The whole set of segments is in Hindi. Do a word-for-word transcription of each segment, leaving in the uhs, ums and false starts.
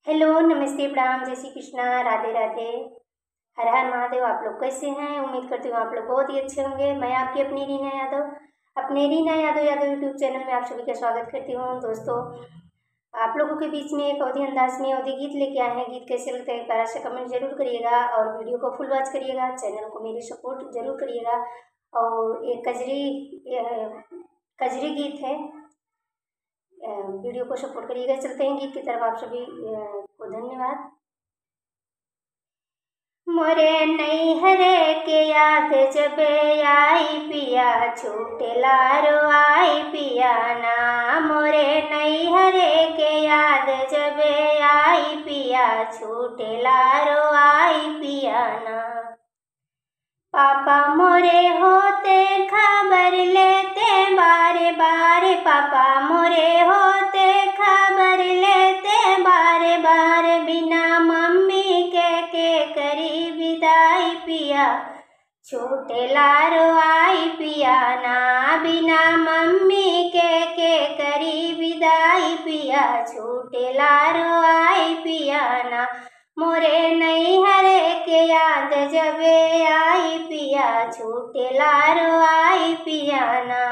हेलो, नमस्ते, प्रणाम, जय श्री कृष्णा, राधे राधे, हर हर महादेव। आप लोग कैसे हैं? उम्मीद करती हूँ आप लोग बहुत ही अच्छे होंगे। मैं आपकी अपनी रीना यादव अपने रीना यादव यादव यूट्यूब चैनल में आप सभी का स्वागत करती हूँ। दोस्तों, आप लोगों के बीच में एक अवधी अंदाज में अवधी गीत लेके आए हैं। गीत कैसे लगता है प्यारा सा कमेंट जरूर करिएगा और वीडियो को फुल वॉच करिएगा। चैनल को मेरी सपोर्ट जरूर करिएगा। और एक कजरी कजरी गीत है, वीडियो को सपोर्ट करिएगा। चलते हैं गीत की तरफ। आप सभी को धन्यवाद। मोरे नैहरे के याद जब आई पिया, छूटेला रो आई पिया ना। मोरे नैहरे के याद जब आई पिया, छूटेला रो आई पिया ना। पापा मोरे होते खबर लेते बारे बारे, पापा मोरे होते खबर लेते बारे बारे। बिना मम्मी के के करी विदाई पिया, छूटेला रो आई पिया ना। बिना मम्मी के के करी विदाई पिया, छूटेला रो आई पिया ना। मोरे नैहरे के याद जब आई पिया, छूटेला रो आई पिया ना।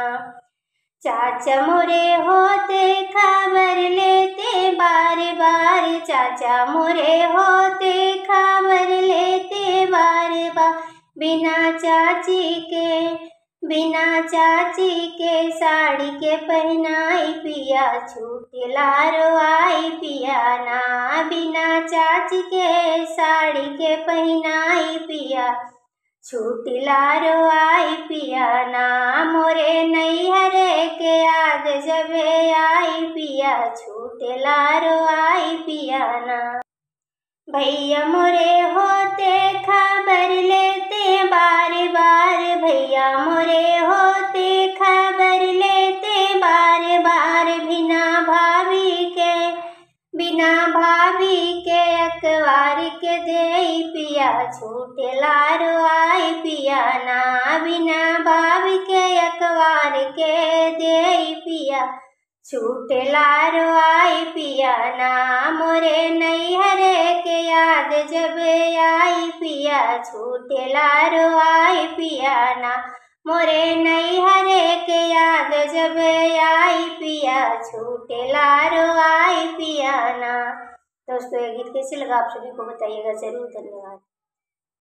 चाचा मोरे होते खबर लेते बारे बारे, चाचा मोरे होते खबर लेते बारे बार। बिना चाची के बिना चाची के साड़ी के पहनाई पिया, छूटेला रो आई पिया ना। बिना चाची के साड़ी के पहनाई पिया, छूटेला रो आई पिया ना। मोरे नैहरे के याद जब आई पिया, छूटेला रो आई पिया ना। भैया मोरे होते खबर लेते बारे बारे, भैया मोरे होते खबर लेते बारे बारे। बिना भाभी के बिना भाभी के अखबार के दे पिया, छूटेला रो आई पिया ना। बिना भाभी के अखबार के दे पिया, छूटेला रो आई पिया ना। मोरे नैहरे के याद जब आई पिया, छूटेला रो आई पिया ना। मोरे नैहरे के याद जब आई पिया, छूटेला रो आई पिया ना। दोस्तों, ये गीत कैसे लगा आप सभी को बताइएगा जरूर। धन्यवाद।